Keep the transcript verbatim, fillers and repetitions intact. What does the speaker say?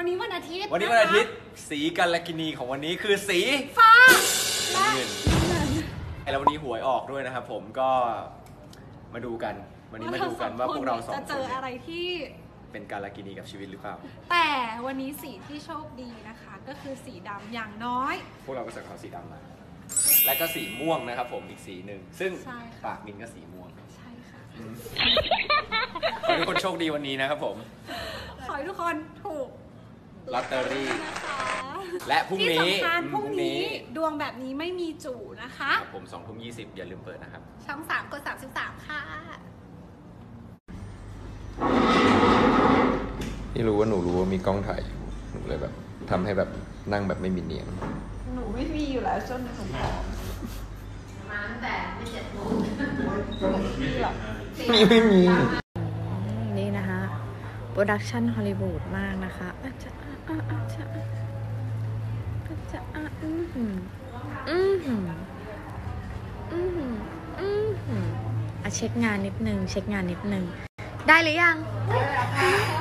วันนี้วันอาทิตย์วันนี้วันอาทิตย์สีกัลกินีของวันนี้คือสีฟ้าและเงินแล้ววันนี้หวยออกด้วยนะครับผมก็มาดูกันวันนี้มาดูกันว่าพวกเราสองคนจะเจออะไรที่เป็นกัลกินีกับชีวิตหรือเปล่าแต่วันนี้สีที่โชคดีนะคะก็คือสีดำอย่างน้อยพวกเราก็ใส่ของสีดำมาและก็สีม่วงนะครับผมอีกสีหนึ่งซึ่งปากมินก็สีม่วงใช่ค่ะขอให้ทุกคนโชคดีวันนี้นะครับผมขอให้ทุกคนถูกลอตเตอรี่นะคะและพรุ่งนี้ที่สำคัญพรุ่งนี้ดวงแบบนี้ไม่มีจู่นะคะผมสองทุ่มยี่สิบอย่าลืมเปิดนะครับช่องสามกดสามสิบสามค่ะนี่รู้ว่าหนูรู้ว่ามีกล้องถ่ายอยู่หนูเลยแบบทำให้แบบนั่งแบบไม่มีเนียงหนูไม่มีอยู่แล้วจนหนูผอมมาตั้งแต่ไม่เจ็ดโมงมีไม่มีนี่นะคะโปรดักชั่นฮอลลีวูดมากนะคะอาจจะอาจจะอาจจะอืมอืมอืมอืมอืมอ่ะเช็คงานนิดนึงเช็คงานนิดนึงได้หรือยัง